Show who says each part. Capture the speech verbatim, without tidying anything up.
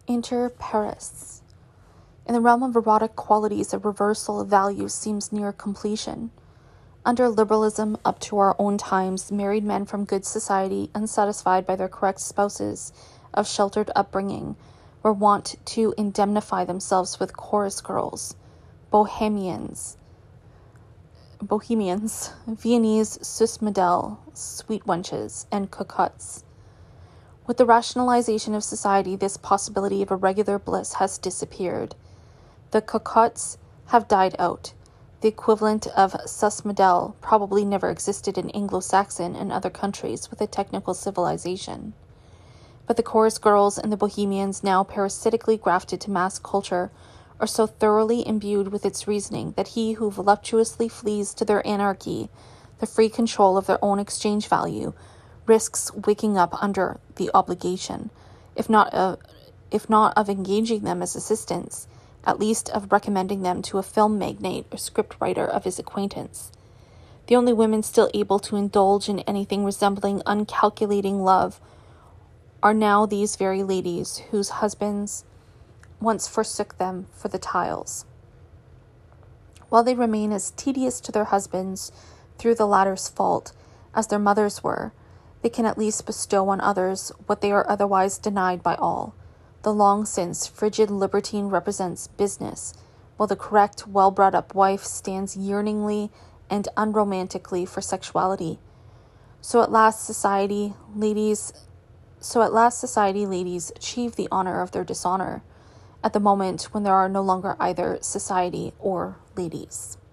Speaker 1: Inter pares. In the realm of erotic qualities, a reversal of values seems near completion. Under liberalism up to our own times, married men from good society, unsatisfied by their correct spouses of sheltered upbringing, were wont to indemnify themselves with chorus girls, bohemians, bohemians, Viennese Süßmodell, sweet wenches, and cocottes. With the rationalization of society, this possibility of irregular bliss has disappeared. The cocottes have died out. The equivalent of Süßmodell probably never existed in Anglo-Saxon and other countries with a technical civilization. But the chorus girls and the bohemians, now parasitically grafted to mass culture, are so thoroughly imbued with its reasoning that he who voluptuously flees to their anarchy, the free control of their own exchange value, risks waking up under the obligation, if not of, if not of engaging them as assistants, at least of recommending them to a film magnate or scriptwriter of his acquaintance. The only women still able to indulge in anything resembling uncalculating love are now these very ladies whose husbands once forsook them for the tiles. While they remain as tedious to their husbands through the latter's fault as their mothers were, they can at least bestow on others what they are otherwise denied by all. The long-since frigid libertine represents business, while the correct, well-brought-up wife stands yearningly and unromantically for sexuality. So at last society ladies so at last society ladies achieve the honor of their dishonor, at the moment when there are no longer either society or ladies.